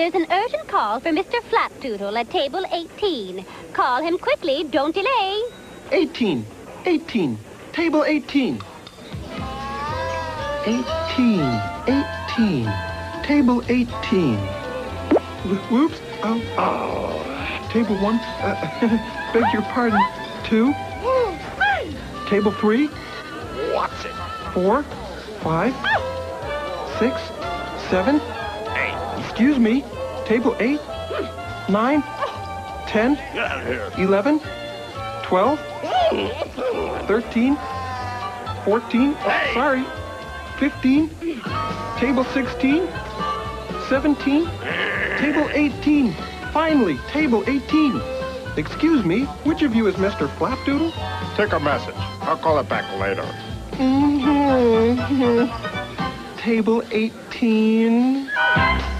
There's an urgent call for Mr. Flapdoodle at table 18. Call him quickly. Don't delay. 18. Table 18. 18. Table 18. Whoops. Oh. Table 1. Beg your pardon. 2. Table 3. What's it? 4. 5. 6. 7. 8. Excuse me. Table 8. 9. 10. Get out of here. 11. 12. 13. 14. Hey. Sorry. 15. Table 16. 17. Table 18. Finally, table 18. Excuse me, which of you is Mr. Flapdoodle? Take a message. I'll call it back later. Table 18.